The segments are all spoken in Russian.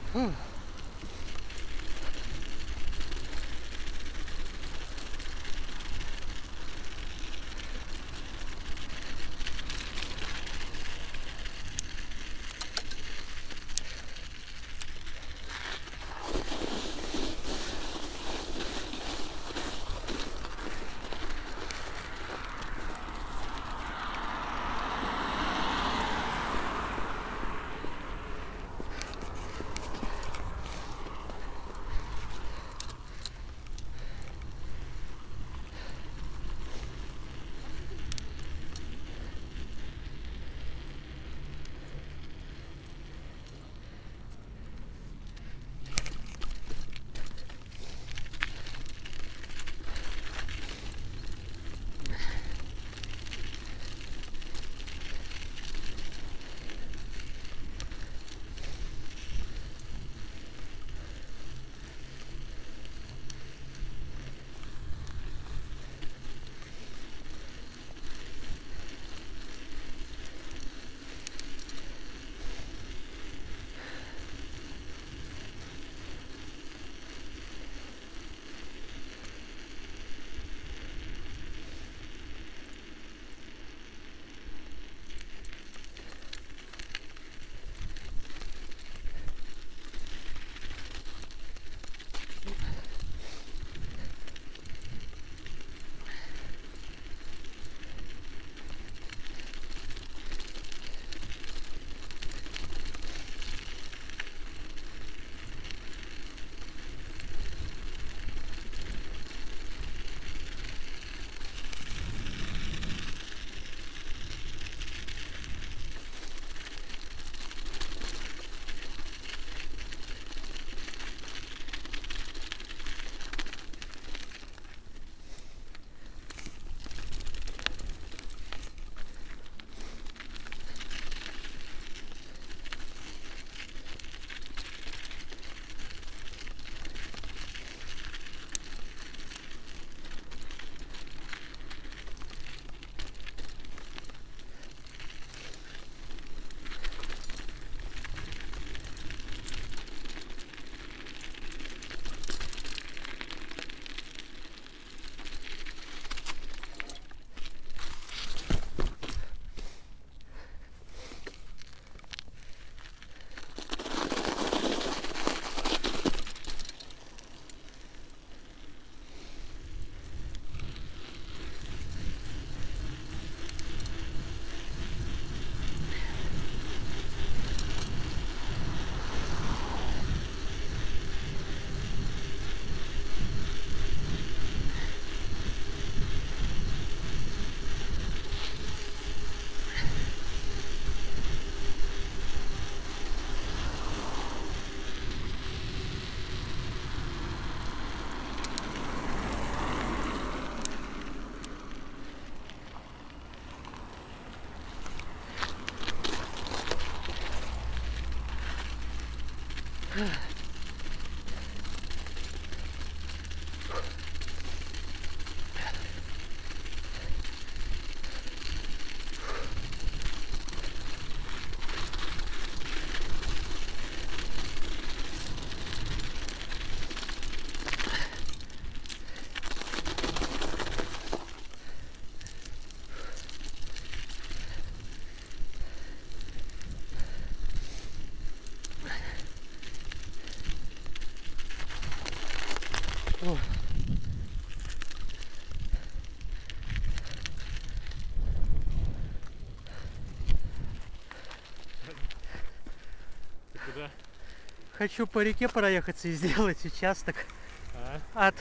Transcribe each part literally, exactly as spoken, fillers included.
Куда? Хочу по реке проехаться и сделать участок а? от,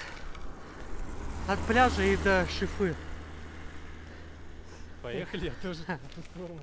от пляжа и до Шифы. Поехали, я тоже в ту сторону.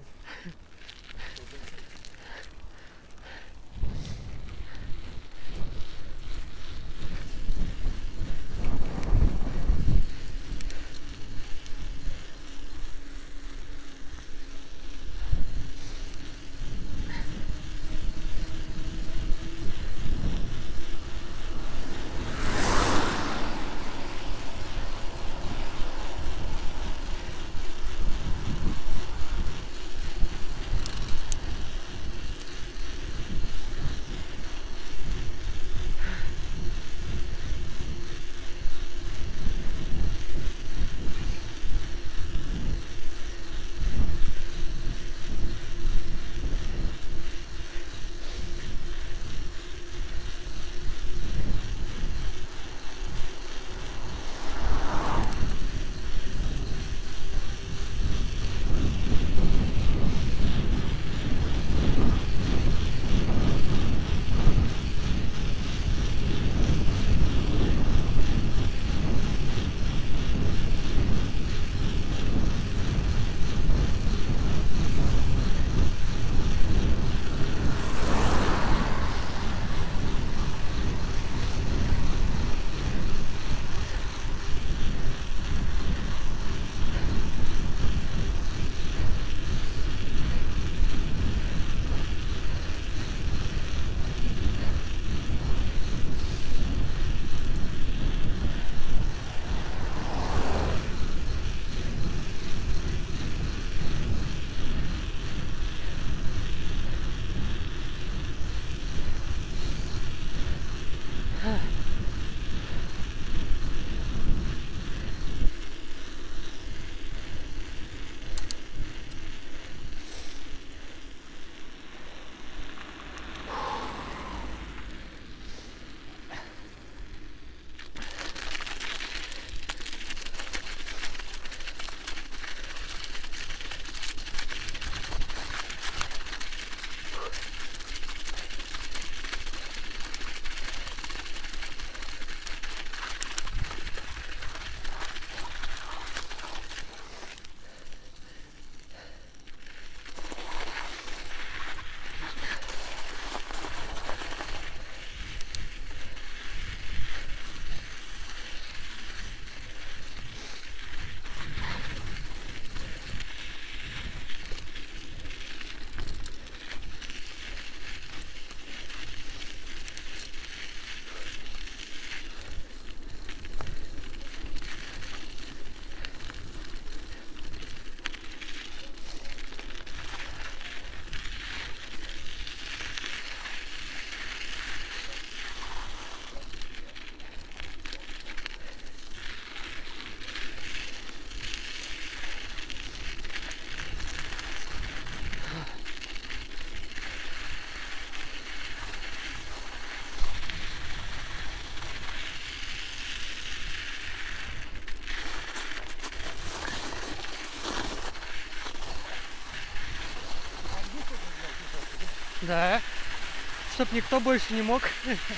Да. Чтоб никто больше не мог.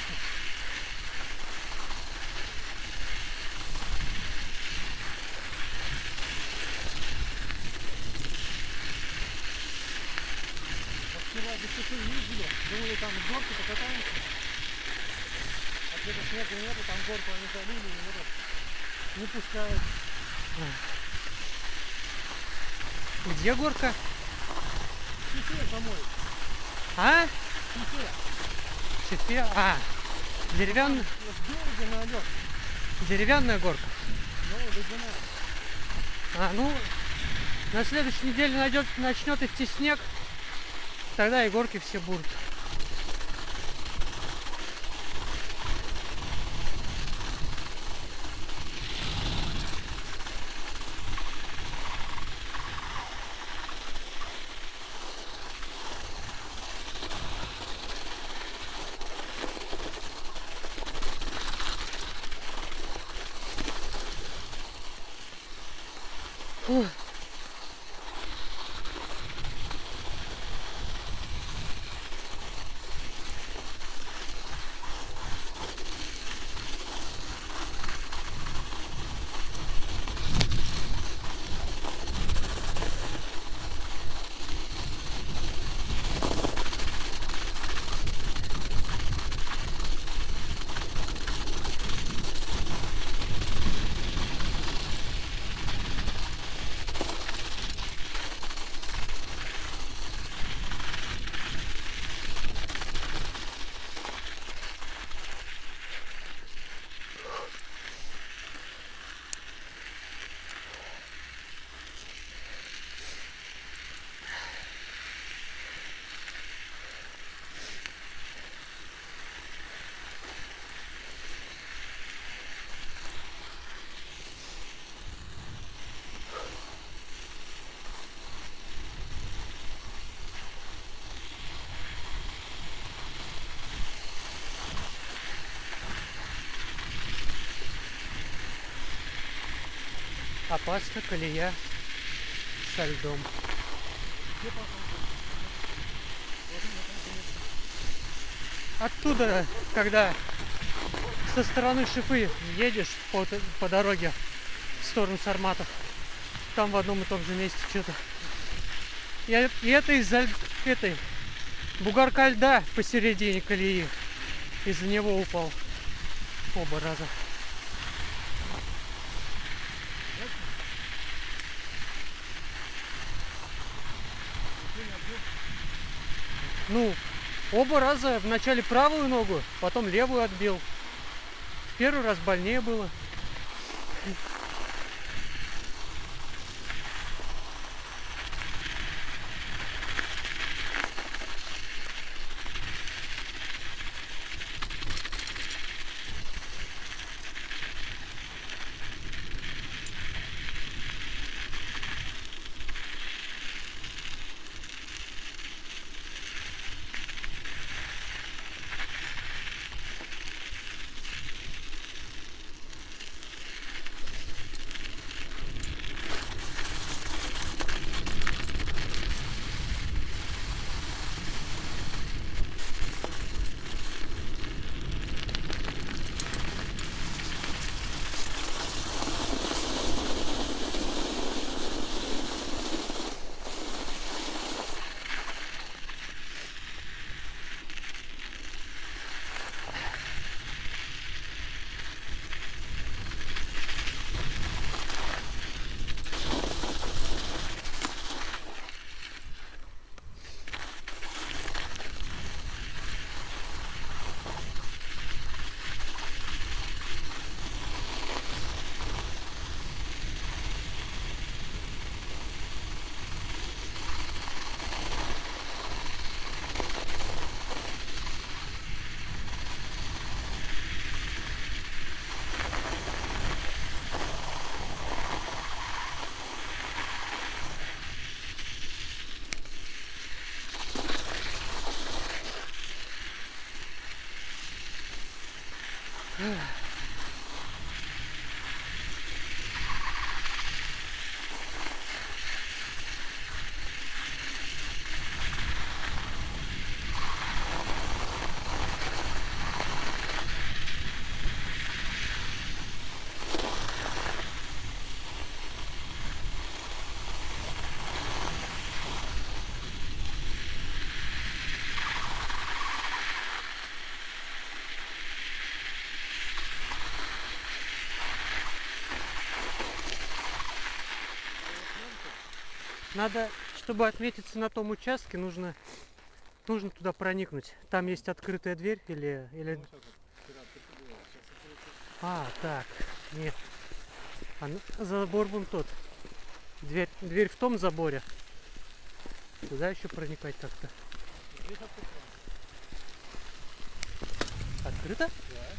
Вчера без часы ездили, думали, там в горке покатаемся. А где-то снега нету, там горку они залили, и вот не пускают. Где горка? Чифе помой. А? Чифе. Чифе? А. Деревянная. В береге на лед. Деревянная горка. Ну, ледяная. А, ну, на следующей неделе найдет, начнет идти снег, тогда и горки все будут. Фух. Опасна колея со льдом. Оттуда, когда со стороны Шифы едешь по, по дороге в сторону Сарматов, там в одном и том же месте что-то. И, и это из-за этой бугорка льда посередине колеи. Из-за него упал оба раза. Ну, оба раза вначале правую ногу, потом левую отбил. Первый раз больнее было. Надо, чтобы отметиться на том участке, нужно, нужно туда проникнуть. Там есть открытая дверь или... или... А, так, нет. А, ну, забор вон тот. Дверь, дверь в том заборе. Туда еще проникать как-то. Открыто?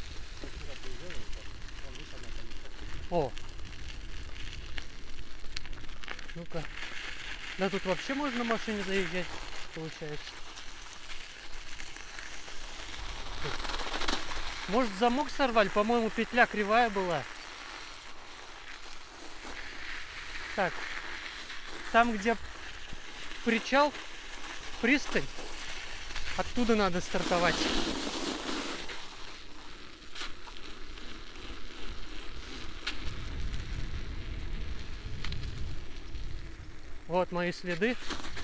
О! Ну-ка. Да тут вообще можно на машине заезжать, получается. Может, замок сорвали? По-моему, петля кривая была. Так. Там, где причал, пристань, оттуда надо стартовать. Вот мои следы.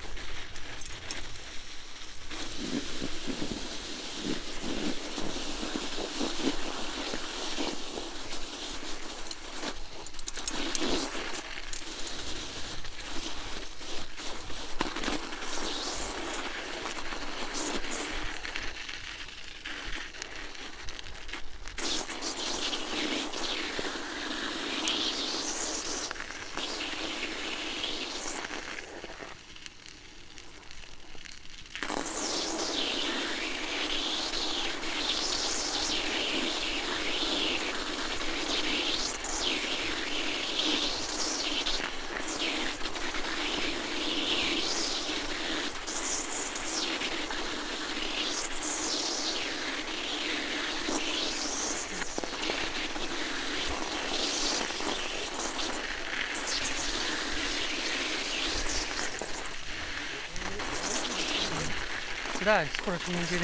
Да, с прошлой недели.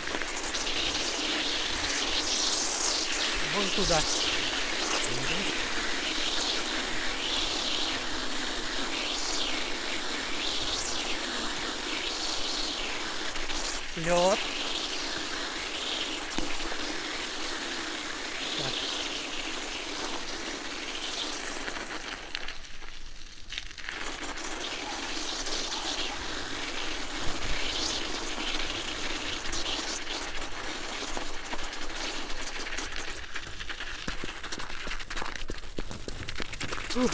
Вон туда. Лед. Так. Ух.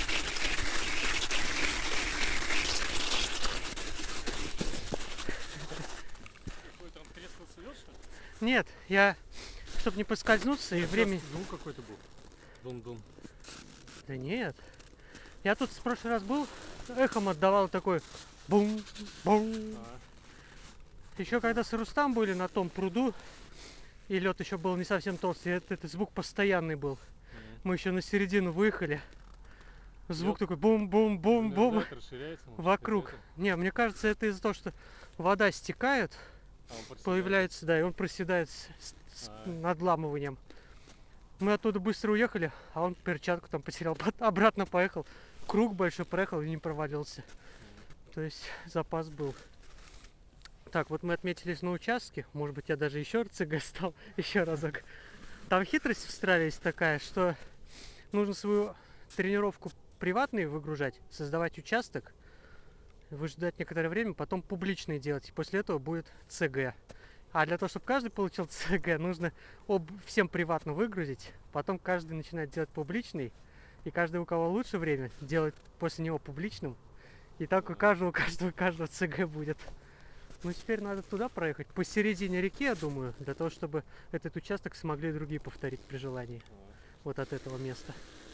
Какой там трескался лед, что ли? Нет, я, чтобы не поскользнуться, и время... Звук какой-то был. Дум-дум. Да нет. Я тут в прошлый раз был, эхом отдавал такой бум-бум. А. Еще когда с Рустам были на том пруду, и лед еще был не совсем толстый, этот, этот звук постоянный был. Mm-hmm. Мы еще на середину выехали. Звук Лед? такой бум-бум-бум-бум расширяется, может, вокруг. Не, мне кажется, это из-за того, что вода стекает, а он проседает. появляется, да, и он проседает с, с А. надламыванием. Мы оттуда быстро уехали, а он перчатку там потерял, обратно поехал, круг большой проехал и не провалился. Mm. То есть запас был. Так, вот мы отметились на участке, может быть, я даже еще РЦГ стал, еще разок. Там хитрость в Страле есть такая, что нужно свою тренировку приватный выгружать, создавать участок, выждать некоторое время, потом публичный делать. И после этого будет ЦГ. А для того, чтобы каждый получил ЦГ, нужно об... всем приватно выгрузить, потом каждый начинает делать публичный, и каждый, у кого лучше время, делает после него публичным. И так у каждого, у каждого, у каждого ЦГ будет. Ну, теперь надо туда проехать, посередине реки, я думаю, для того, чтобы этот участок смогли другие повторить при желании. Вот от этого места.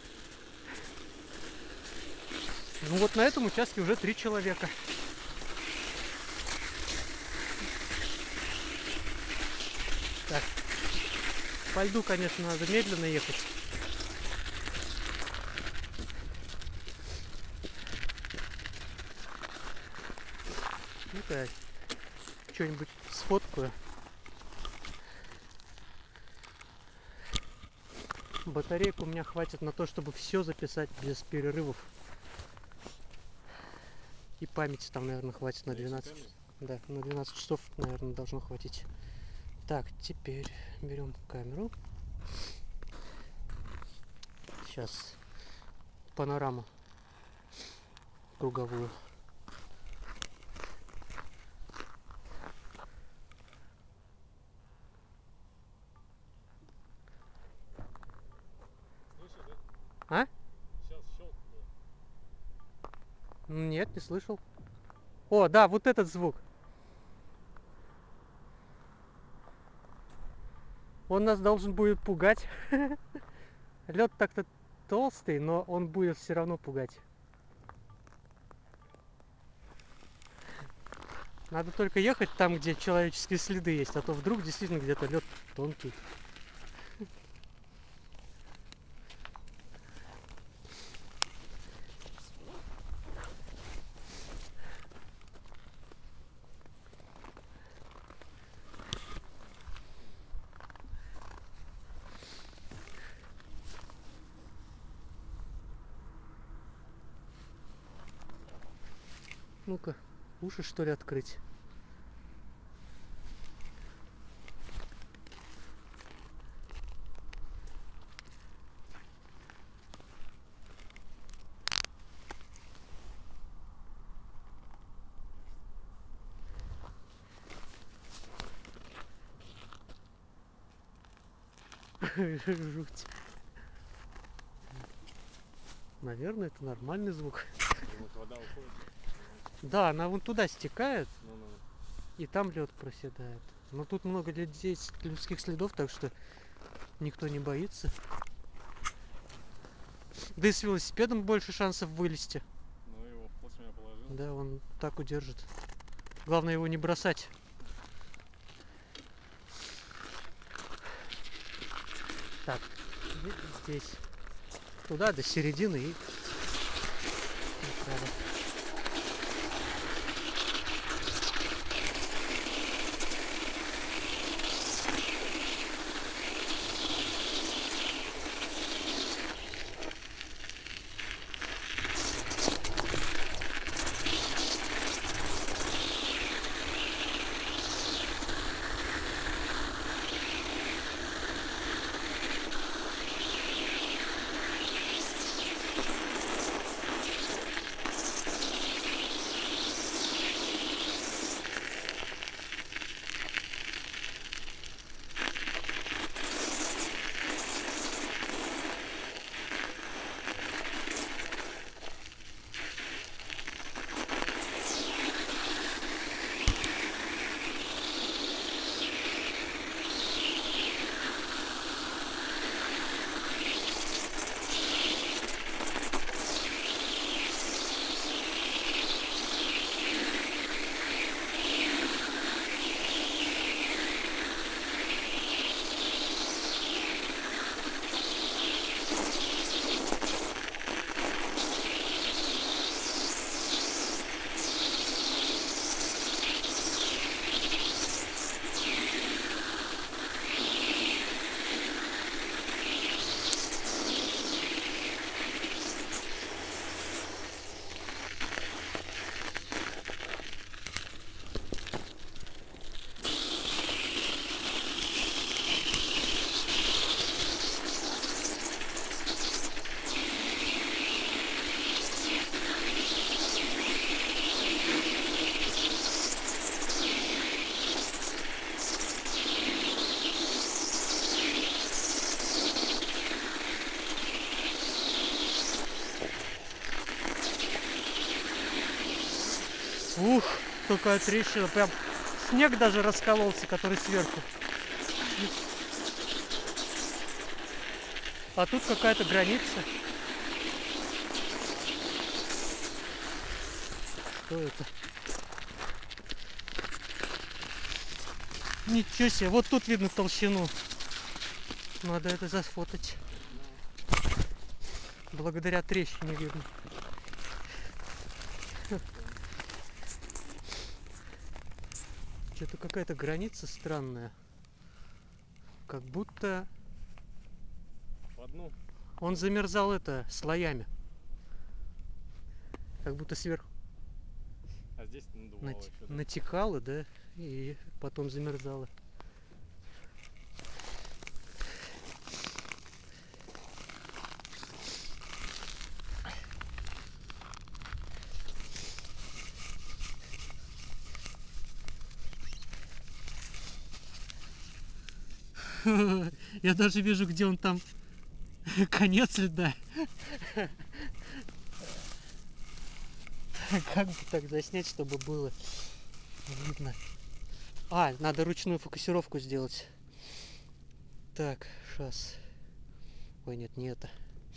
Ну вот на этом участке уже три человека. Так. По льду, конечно, надо медленно ехать. Ну-ка, что-нибудь сфоткаю. Батарейку у меня хватит на то, чтобы все записать без перерывов. И памяти там, наверное, хватит на двенадцать часов. Да, на двенадцать часов, наверное, должно хватить. Так, теперь берем камеру. Сейчас панораму круговую Нет, не слышал. О, да, вот этот звук. Он нас должен будет пугать. Лед так-то толстый, но он будет все равно пугать. Надо только ехать там, где человеческие следы есть, а то вдруг действительно где-то лед тонкий. Ну-ка, уши что ли открыть? Жуть. Наверное, это нормальный звук. Вода уходит. Да, она вон туда стекает, Ну, ну. и там лед проседает. Но тут много людей, людских следов, так что никто не боится. Да и с велосипедом больше шансов вылезти. Ну, его в плашмя положил. Да, он так удержит. Главное его не бросать. Так, и здесь. Туда, до середины и направо. Ух, какая трещина. Прям снег даже раскололся, который сверху. А тут какая-то граница. Что это? Ничего себе, вот тут видно толщину. Надо это засфотать. Благодаря трещине видно. Что-то какая-то граница странная. Как будто По дну. он замерзал это слоями. Как будто сверху А здесь надувало нат- еще, да? натекало, да, и потом замерзало. Я даже вижу, где он там. Конец льда. Как бы так заснять, чтобы было видно? А, надо ручную фокусировку сделать. Так, сейчас. Ой, нет, не это.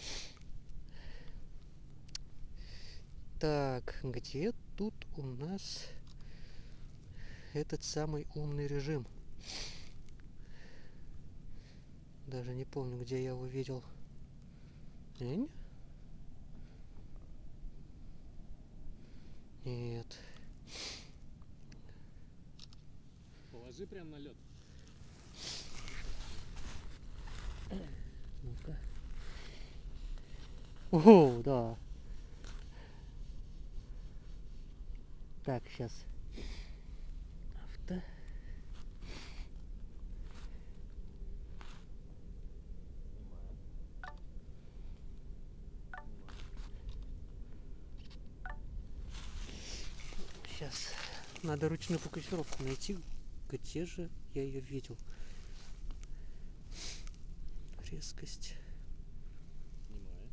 Так, где тут у нас этот самый умный режим? Даже не помню, где я его видел. Нет. Положи прям на лед. Ну-ка. О, да. Так, сейчас. Авто. Сейчас. Надо ручную фокусировку найти. Где же я ее видел? Резкость. Снимаю.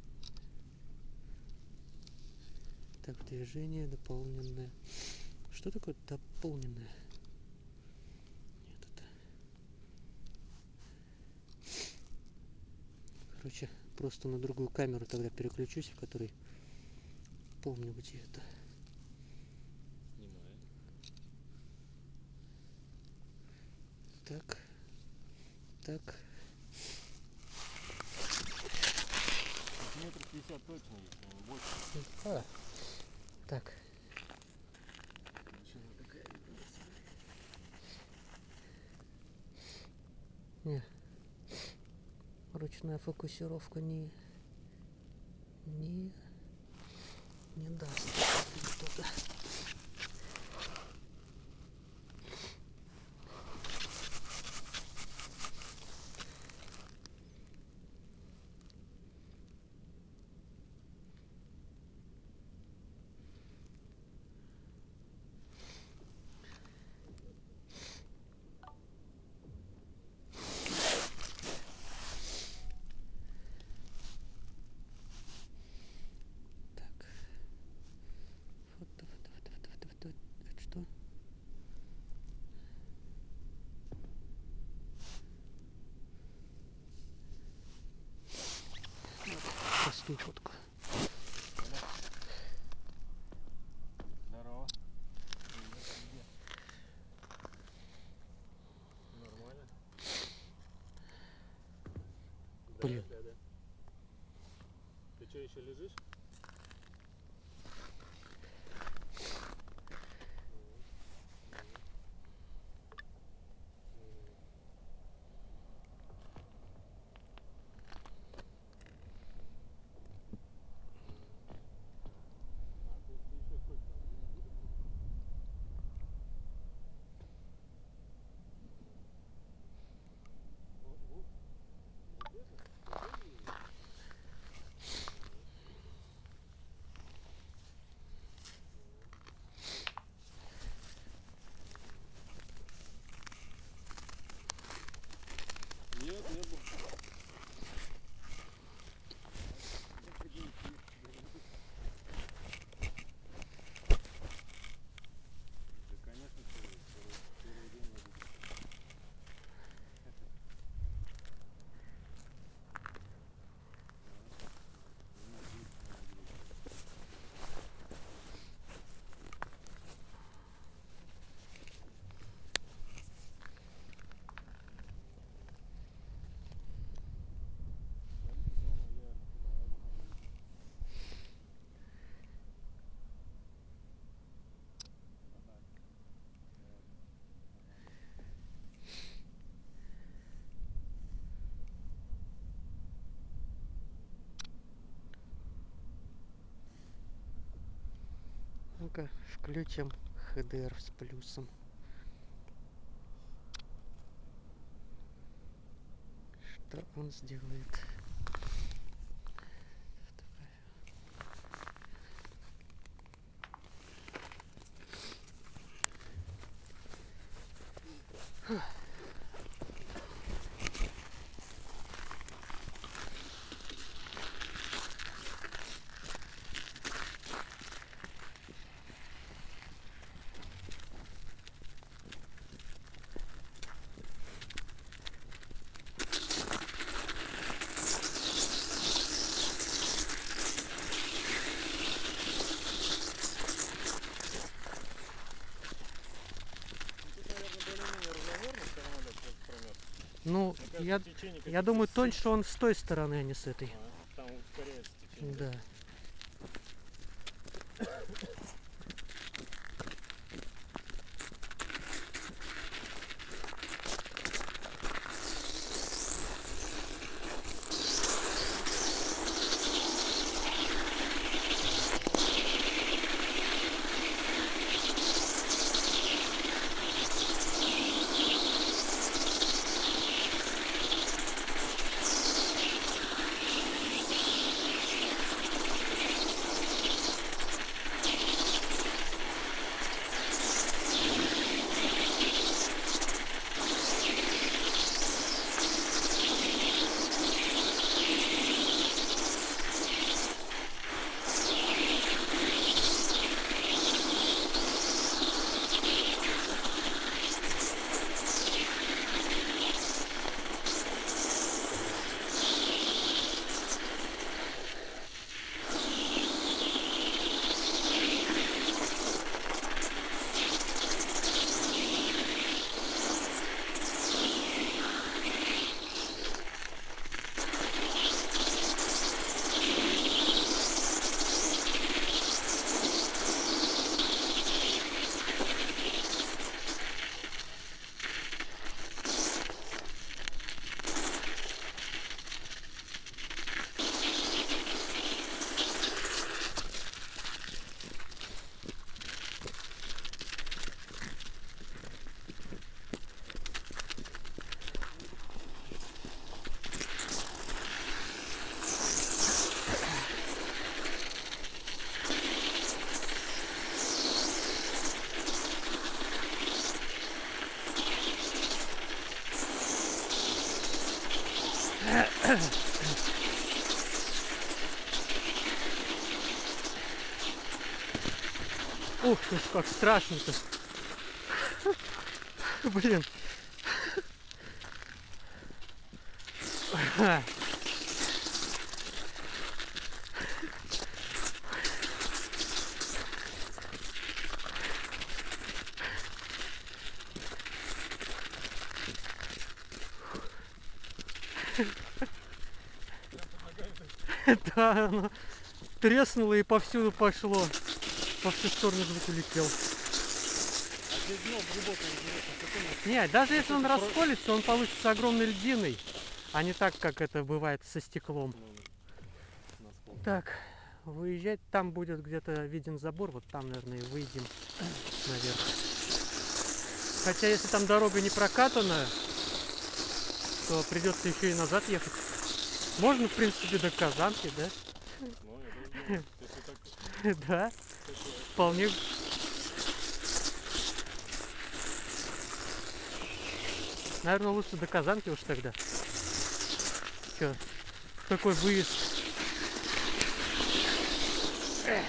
Так, движение дополненное. Что такое дополненное? Нет, это... Короче, просто на другую камеру тогда переключусь, в которой помню, где это. Снимаю. Так. Так. Метр пятьдесят точно есть, но больше. А. Так. Не. Ручная фокусировка не не не даст туда. Что? Простую фотку. Здорово. Нормально? Блин. Да, да, да. Ты что, еще лежишь? Нет, не был. Да, конечно, первый, первый, первый день надо. Ну-ка, включим эйч ди ар с плюсом. Что он сделает? Ну, Мне я, кажется, течение я какое-то думаю, с- тоньше он с той стороны, а не с этой. А, там ускоряется течение. Да. Ух ты ж, как страшно-то. Блин. Да, оно треснуло и повсюду пошло. Во всю сторону звук улетел. А здесь дно глубокое, интересно, какое? Не, даже если он Какой-то про- расколется, он получится огромной льдиной, а не так, как это бывает со стеклом. Ну, насколько? Так, выезжать там будет где-то виден забор, вот там, наверное, и выйдем наверх. Хотя, если там дорога не прокатанная, то придется еще и назад ехать. Можно, в принципе, до Казанки, да? Ну, я даже думаю, если так... Да, вполне. Наверное, лучше до Казанки уж тогда. Чё, такой выезд. Эх.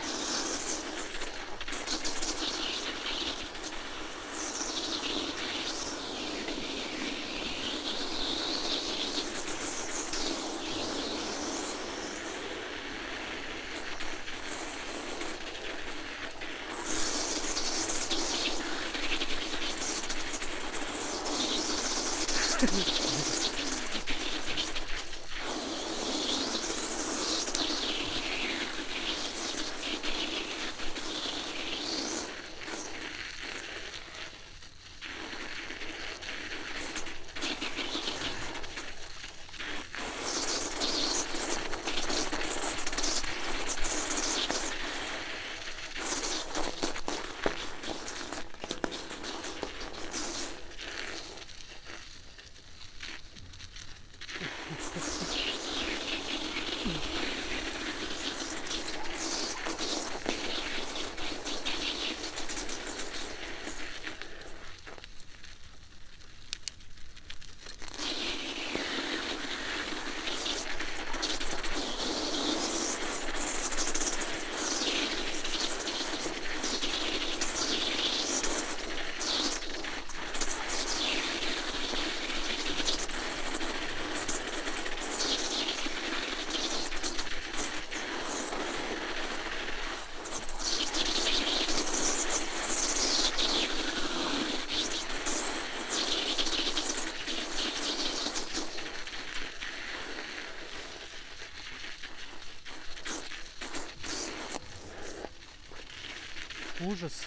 Ужас.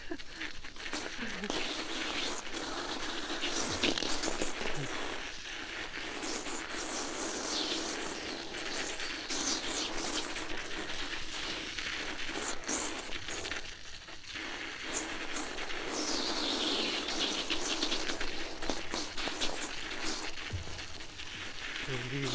Ливень.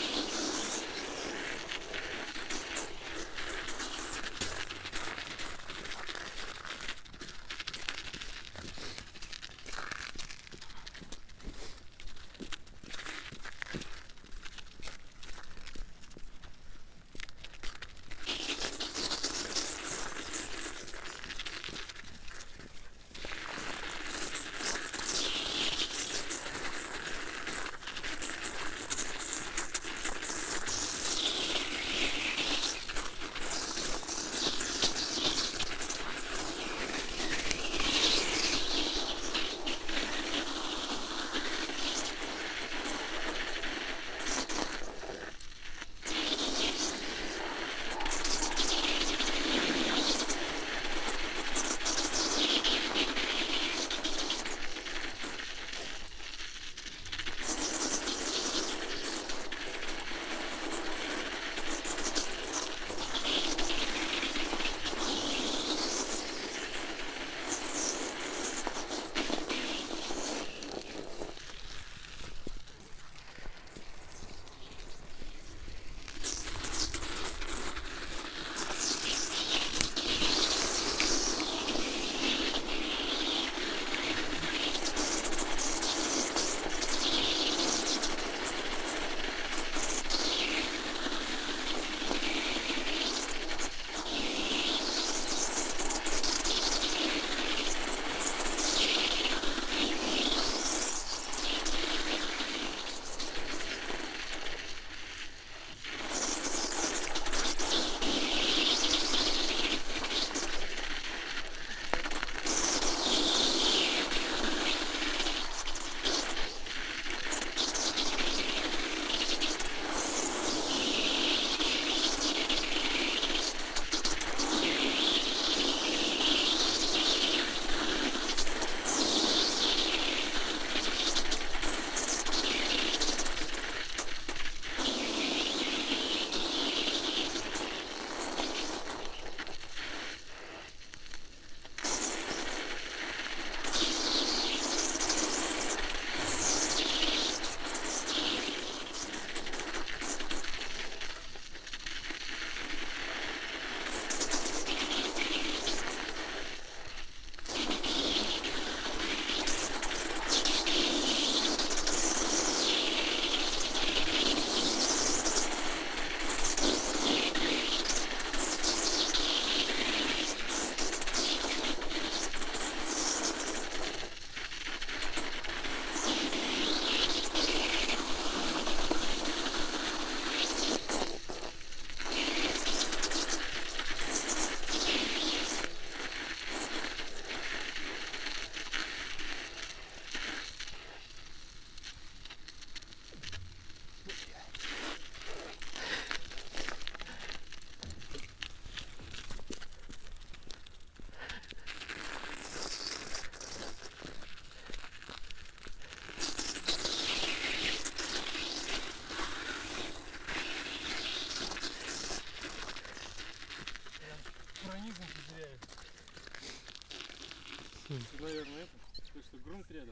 Наверное, это. То, что грунт рядом.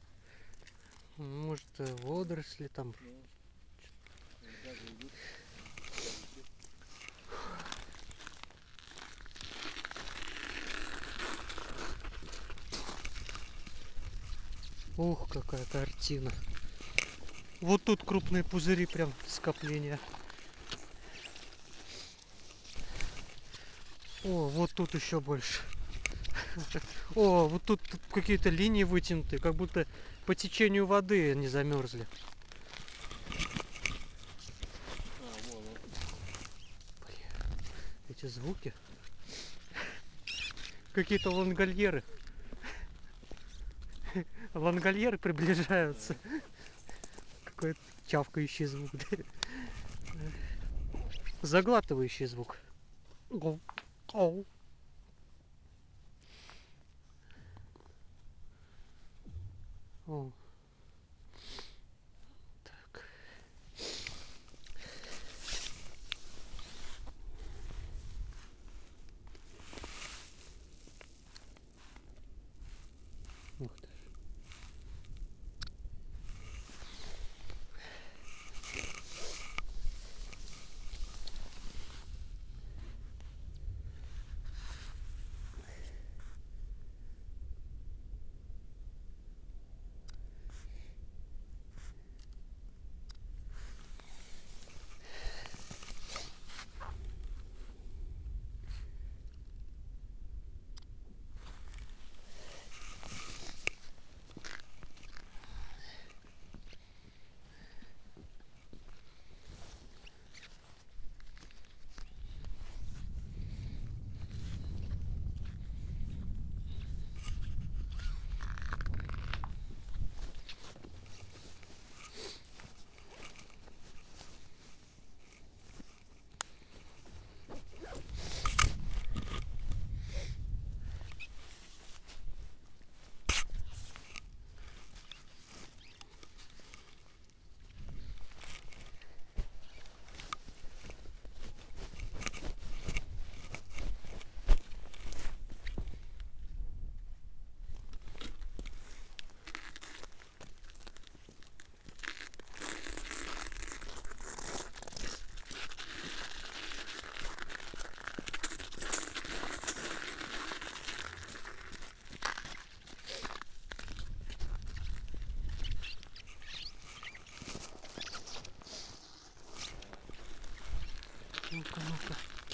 Может, водоросли там. Ух, какая картина. Вот тут крупные пузыри, прям скопления. О, вот тут еще больше. О, вот тут какие-то линии вытянутые, как будто по течению воды они замерзли. Блин, эти звуки. Какие-то лангольеры. Лангольеры приближаются. Какой-то чавкающий звук. Заглатывающий звук. Оу. О. Так. Ух ты. Ну-ка, ну-ка.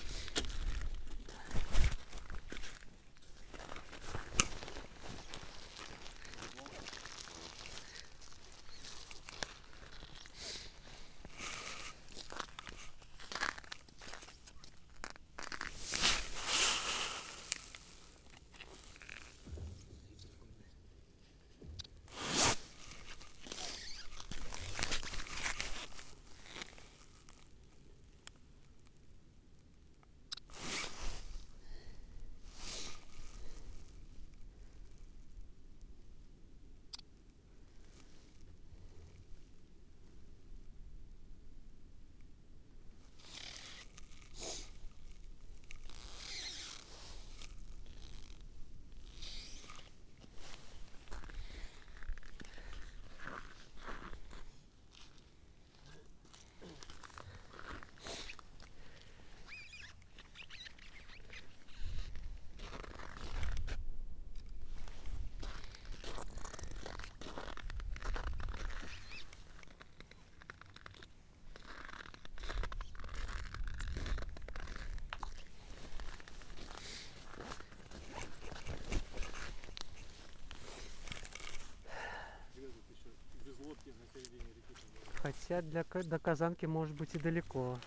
Хотя для Ка- до Казанки может быть и далеко.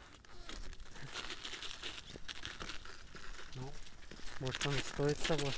Ну, может, он и стоит того.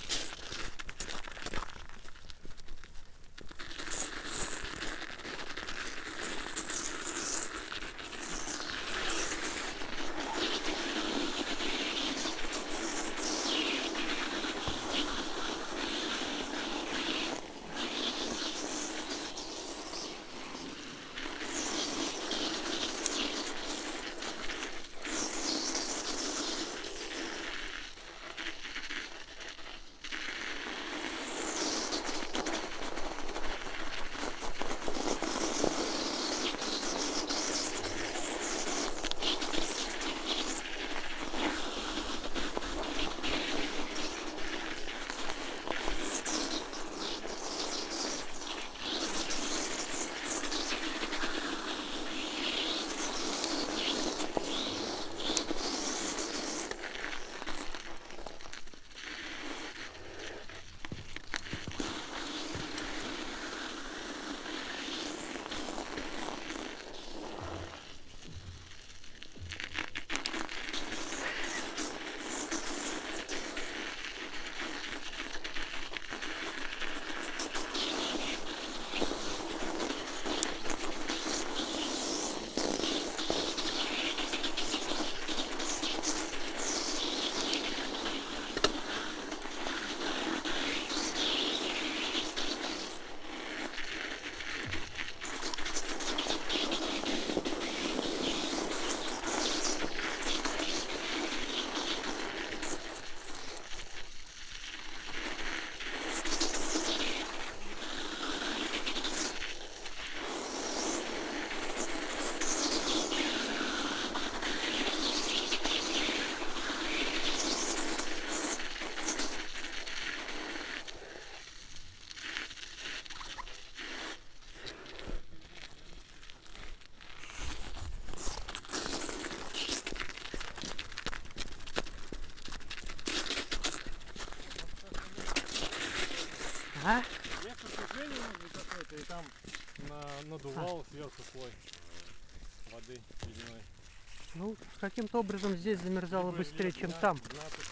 А? Если сцепление может быть какое-то, и там на, надувал а. сверху слой воды ледяной. Ну, каким-то образом здесь замерзало либо, быстрее, либо чем там. двенадцать.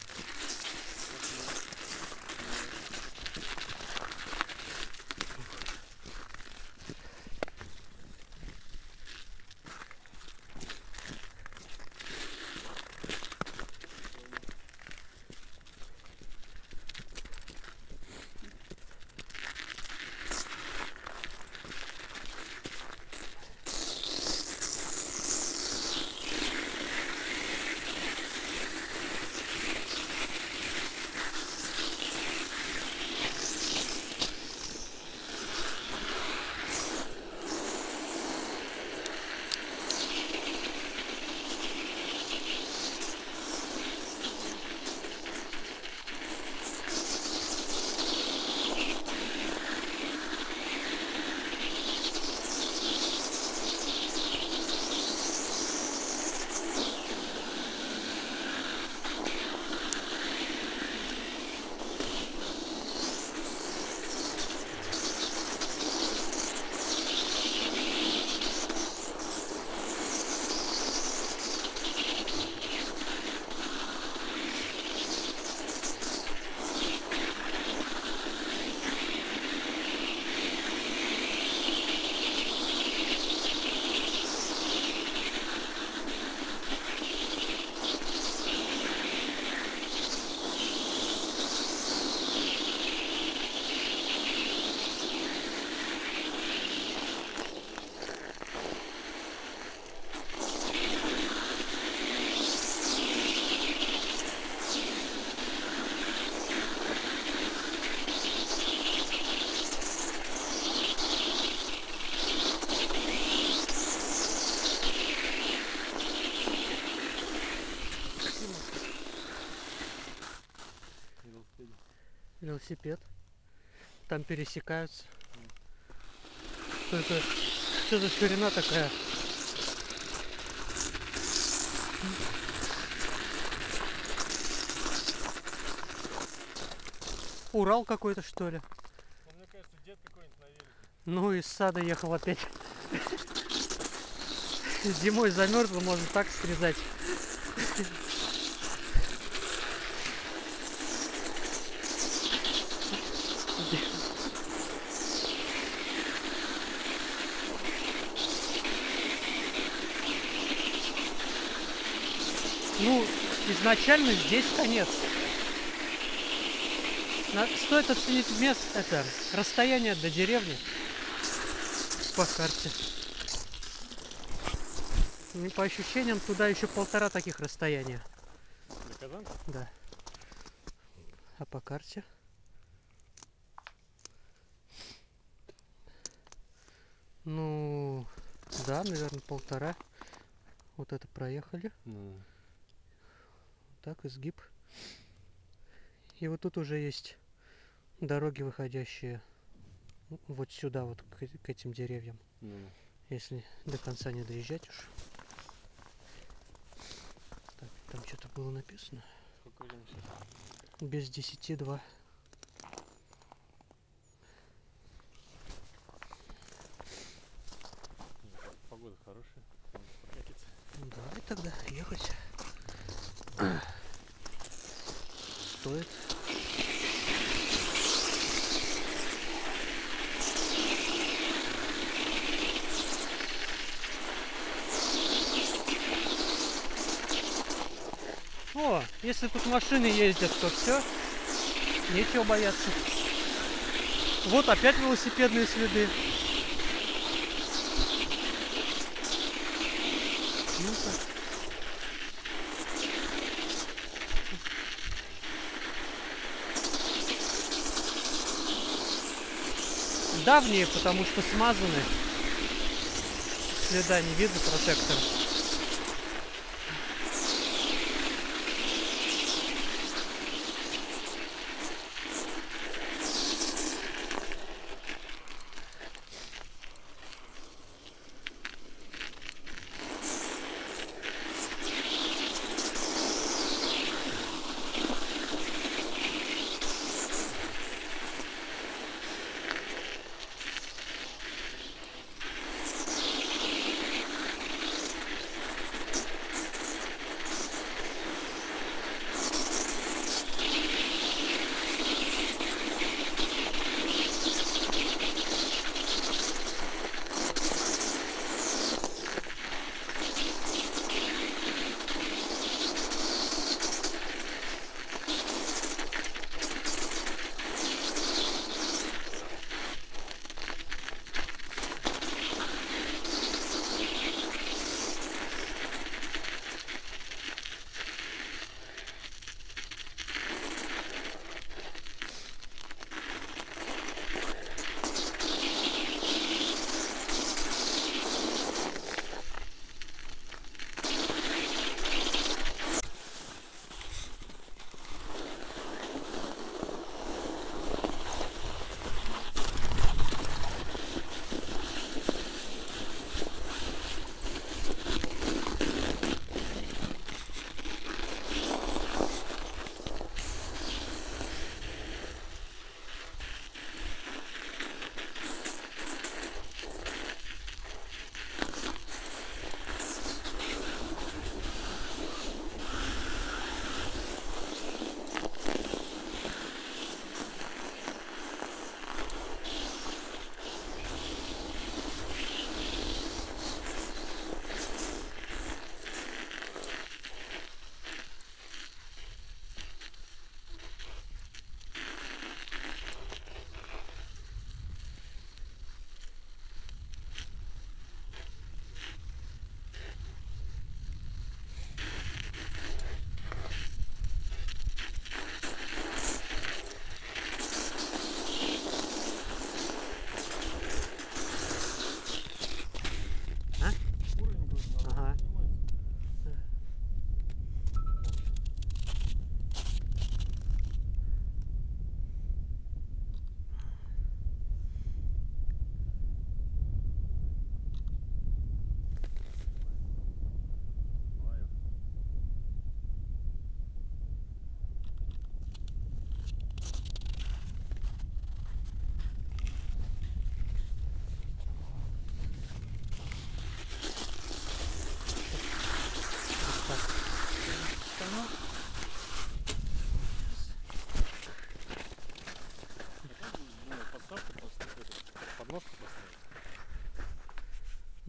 Велосипед. Там пересекаются. Что это? Что за ширина такая? Урал какой-то, что ли? Ну, мне кажется, дед какой-нибудь на велике. Ну, из сада ехал опять. Зимой замерзло, можно так срезать. Ну, изначально здесь конец. Стоит оценить место, это расстояние до деревни по карте. И по ощущениям туда еще полтора таких расстояния. До Казанки? Да. А по карте? Ну, да, наверное, полтора. Вот это проехали. Mm. Так, изгиб. И вот тут уже есть дороги, выходящие вот сюда, вот к, к этим деревьям. Mm. Если до конца не доезжать уж. Так, там что-то было написано. Сколько времени сейчас? Без десяти два. Погода хорошая. Прокатиться. Ну, давай тогда ехать. Стоит. О, если тут машины ездят, то все, нечего бояться. Вот опять велосипедные следы. Ну-ка. Давние, потому что смазаны. Следа не видно протектора.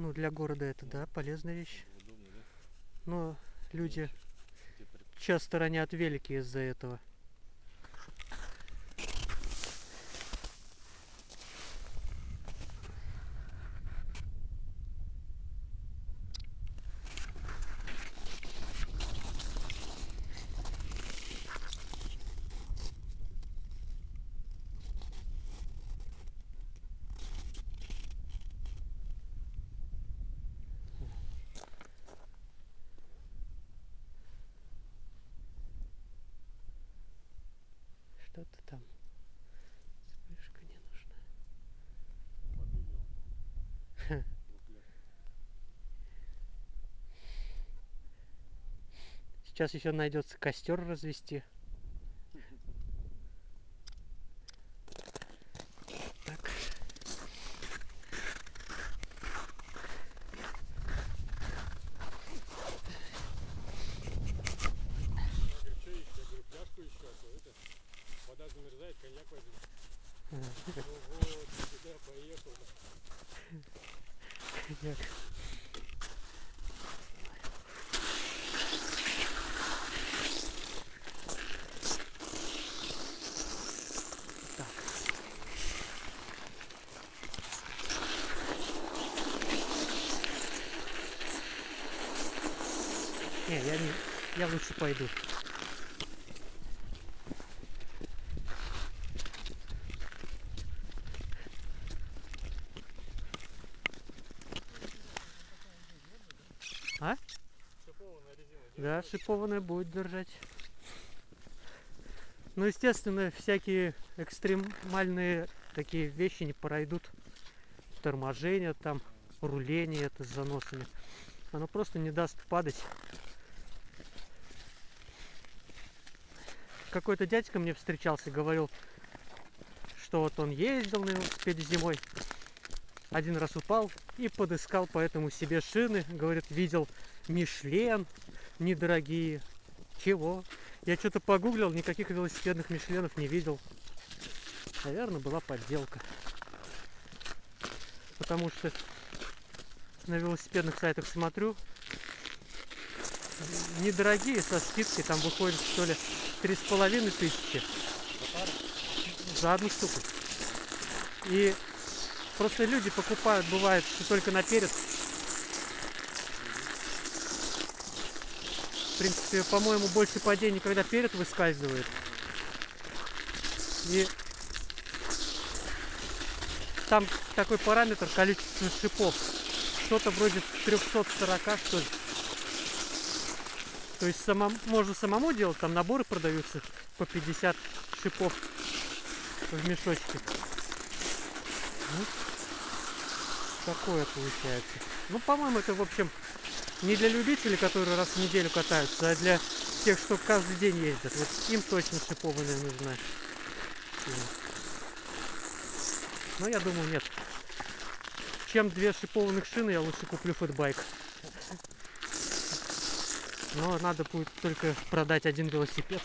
Ну, для города это, да, полезная вещь. Удобно, да? Но люди Теперь часто ронят велики из-за этого. Что-то там. Вспышка не нужна. воды делал. Двухлетка. Сейчас еще найдется костер развести. Так. Я говорю, что еще? Я говорю, фляжку еще, а то это, вода замерзает, коньяк возьми. Ну вот, сюда поехал. Коньяк. Так. Не, я не. Я лучше пойду. А? Шипованная резина. Да, шипованная будет держать. Ну, естественно, всякие экстремальные такие вещи не пройдут. Торможение, там, руление это с заносами. Оно просто не даст падать. Какой-то дядька мне встречался, говорил, что вот он ездил на велосипеде зимой, один раз упал и подыскал поэтому себе шины. Говорит, видел Мишлен недорогие. Чего? Я что-то погуглил, никаких велосипедных Мишленов не видел. Наверное, была подделка. Потому что на велосипедных сайтах смотрю, недорогие, со скидкой, там выходит, что ли, три с половиной тысячи за одну штуку. И просто люди покупают, бывает, что только наперед. В принципе, по-моему, больше падений, когда перед выскальзывает. И там такой параметр количества шипов. Что-то вроде триста сорок, что ли. То есть самому, можно самому делать, там наборы продаются по пятьдесят шипов в мешочке. Ну, такое получается. Ну, по-моему, это, в общем, не для любителей, которые раз в неделю катаются, а для тех, что каждый день ездят. Вот им точно шипованная нужна. Но я думаю, нет. Чем две шипованных шины, я лучше куплю фэтбайк. Но надо будет только продать один велосипед.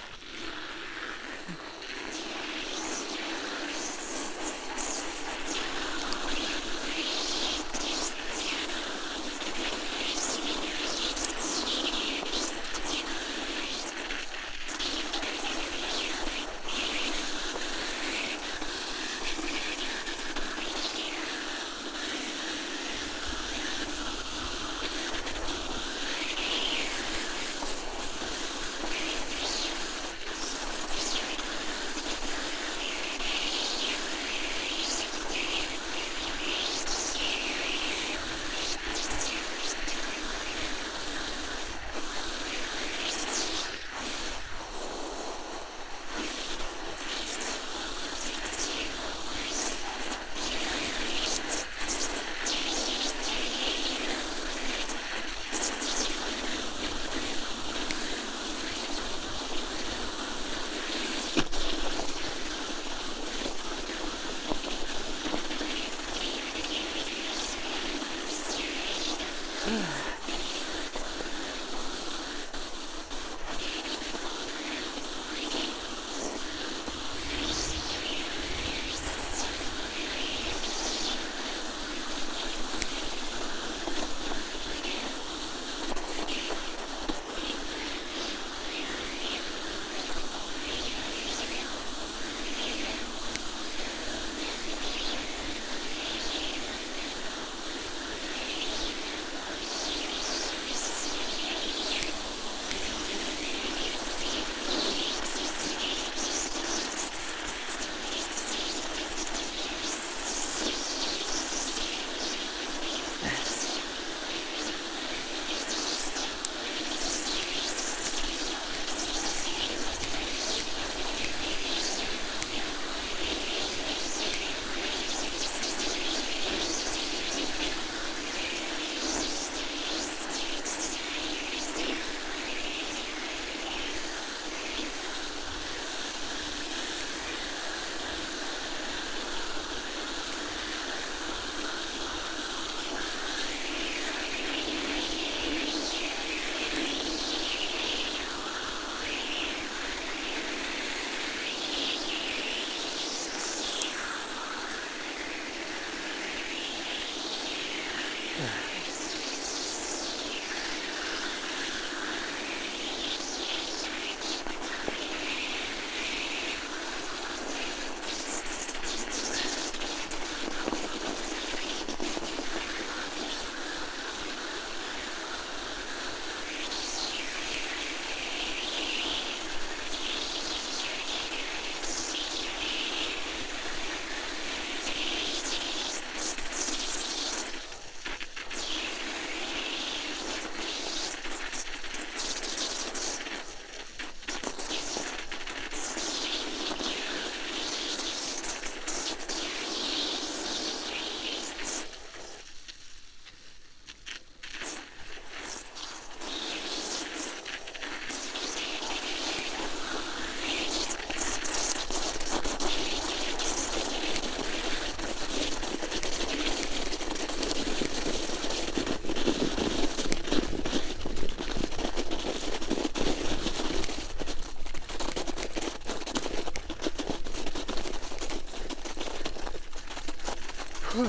Фу.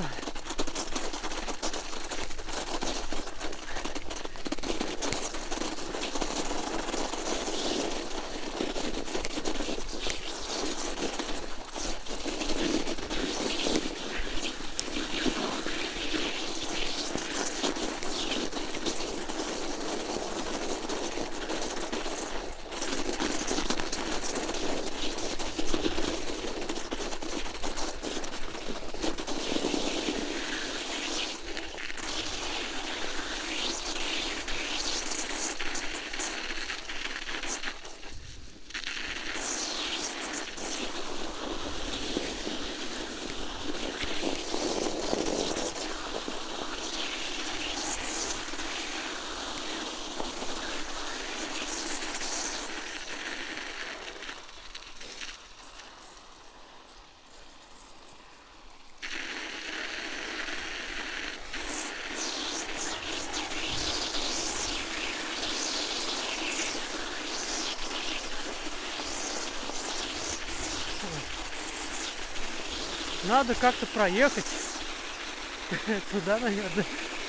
Надо как-то проехать туда, наверное.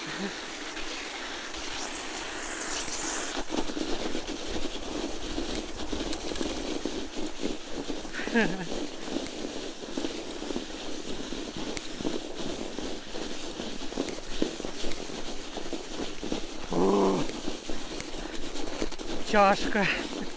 О, чашка.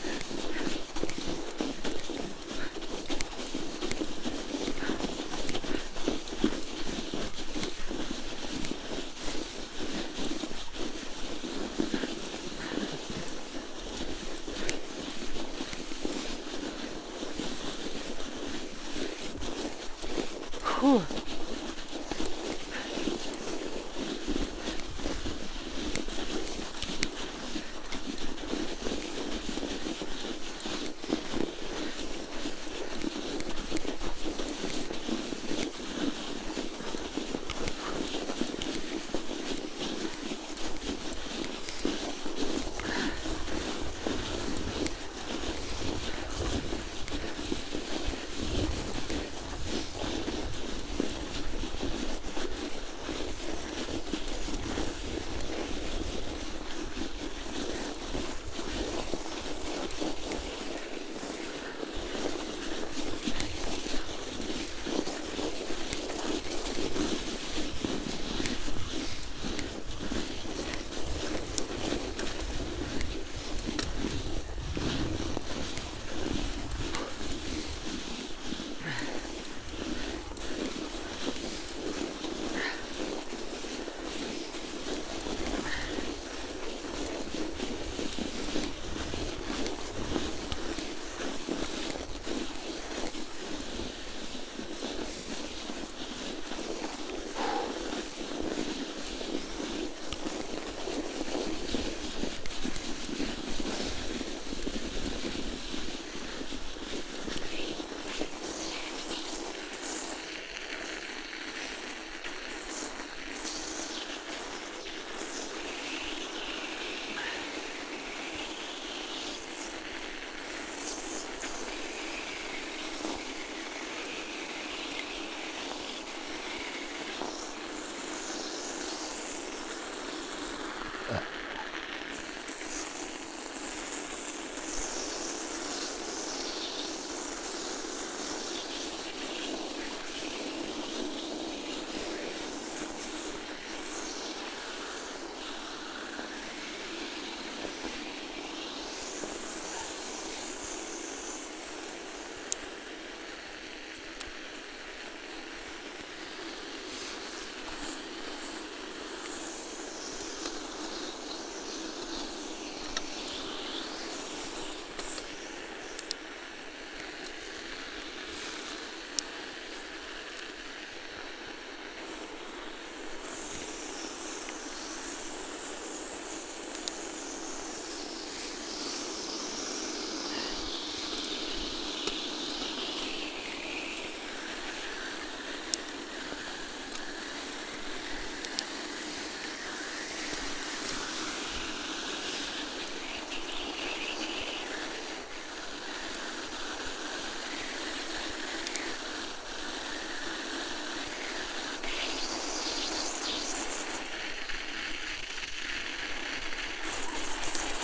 Фу.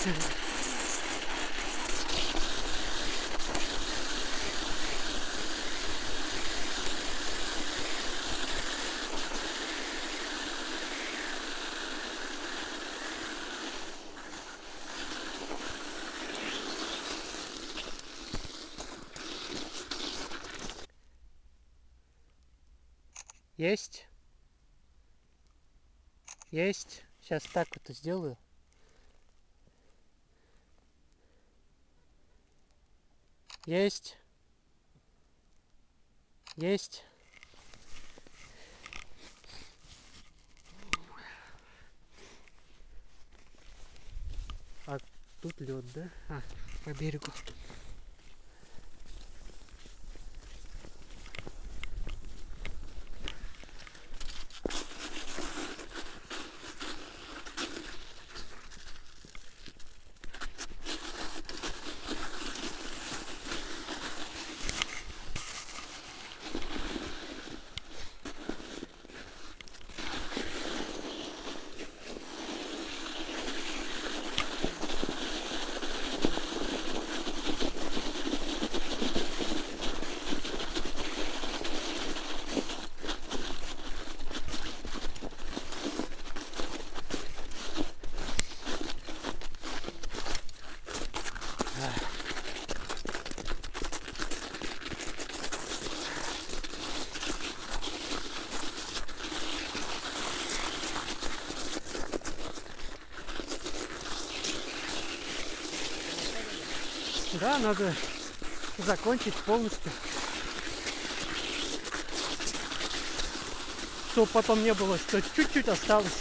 Есть. Есть. Сейчас так вот сделаю. Есть. Есть. А тут лед, да? А, по берегу. Да, надо закончить полностью, чтобы потом не было, что чуть-чуть осталось.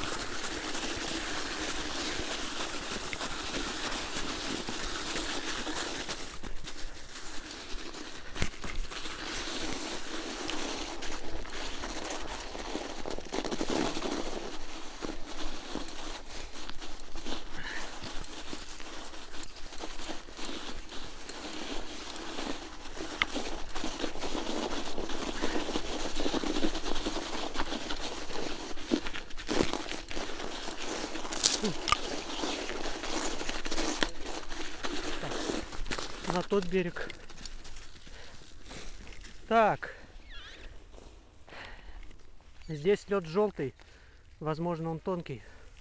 На тот берег. Так. Здесь лед желтый. Возможно, он тонкий.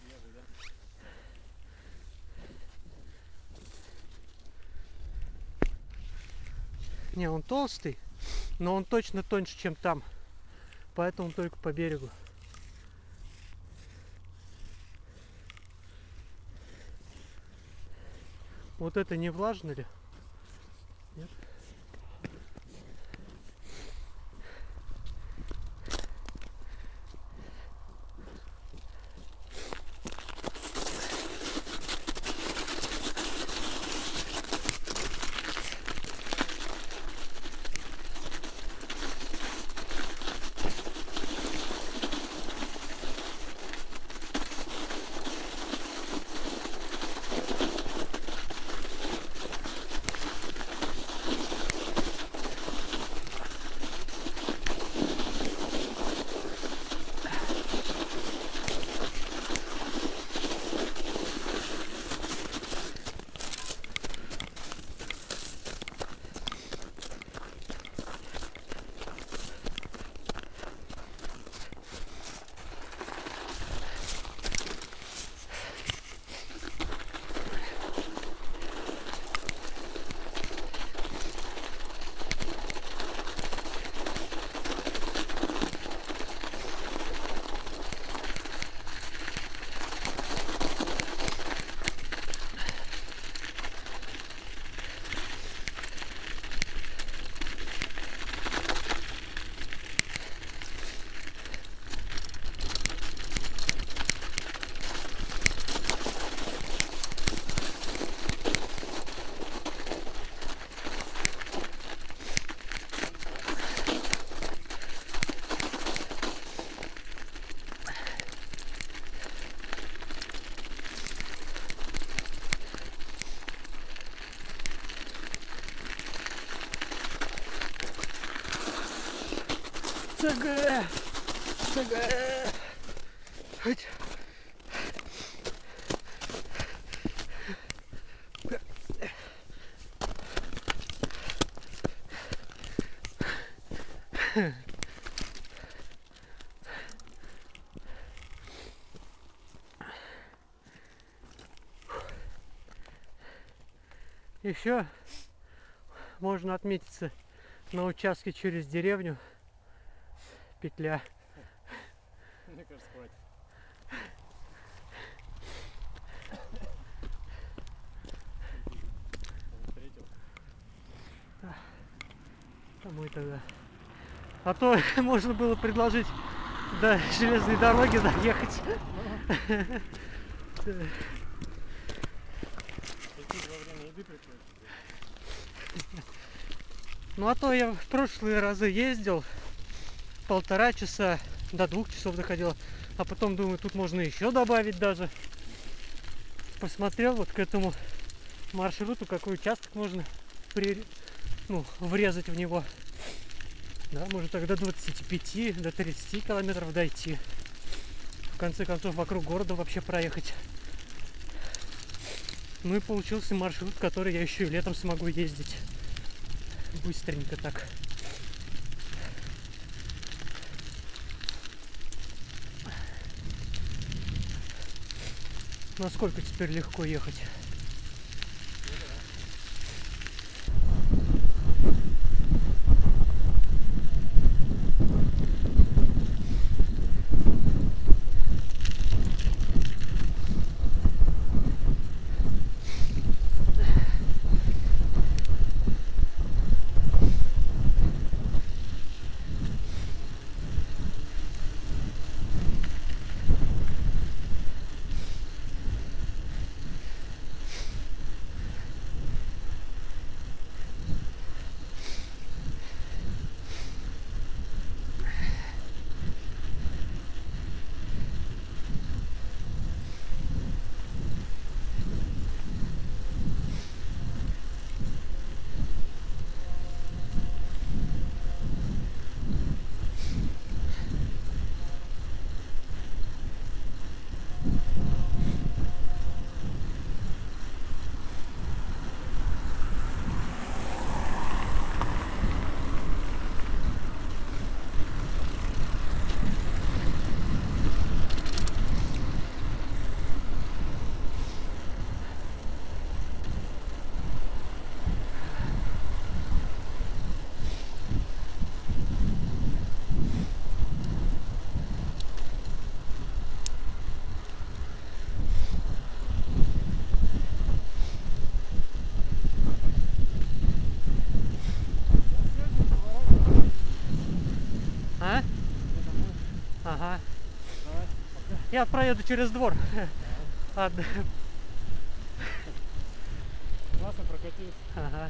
Не, он толстый, но он точно тоньше, чем там. Поэтому только по берегу. Вот это не влажно ли? Нет? ЦГ! ЦГ! Хоть. Еще можно отметиться на участке через деревню. Петля. Мне кажется, хватит. Встретил. Кому тогда? А то можно было предложить до железной дороги доехать. Ну а то я в прошлые разы ездил полтора часа, до двух часов доходил, а потом думаю, тут можно еще добавить даже. Посмотрел вот к этому маршруту, какой участок можно при... ну, врезать в него. Да, может тогда до двадцати пяти, до тридцати километров дойти. В конце концов, вокруг города вообще проехать. Ну и получился маршрут, который я еще и летом смогу ездить. Быстренько так. Насколько теперь легко ехать? А? Ага. Давай, пока. Я проеду через двор. От... Классно прокатил. Ага.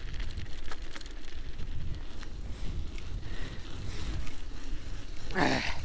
Эх.